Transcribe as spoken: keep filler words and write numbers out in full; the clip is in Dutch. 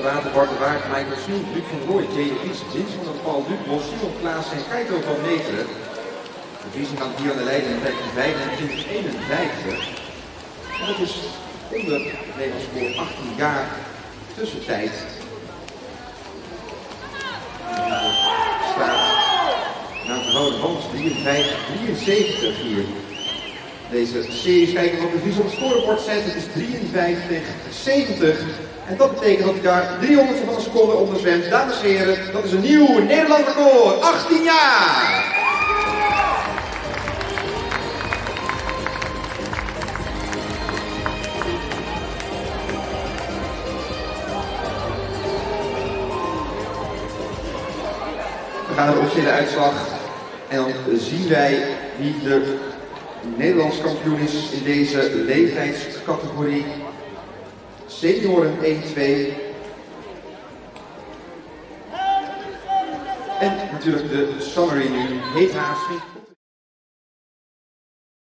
de Waterpark, de Waard, Michael Snoek, Luc van Rooij, J de Vries, Jins van der Paul, Luc Bos, Simon Klaas en Keito van Meteren. De Vries aan hier aan de leiding in vijftien vijfentwintig eenenvijftig. En dat is onder het Nederlands voor achttien jaar tussentijd. Staat na de rode band drieënvijftig drieënzeventig hier. Deze series kijken wat de Vries op het scorebord zet. Het is drieënvijftig zeventig. En dat betekent dat hij daar driehonderd van een seconde onder zwemt. Dames en heren, dat is een nieuw Nederlands record. achttien jaar! We gaan naar de officiële uitslag. En dan zien wij wie de Nederlands kampioen is in deze leeftijdscategorie. Senioren één twee. En natuurlijk de summary nu. Heet Haas.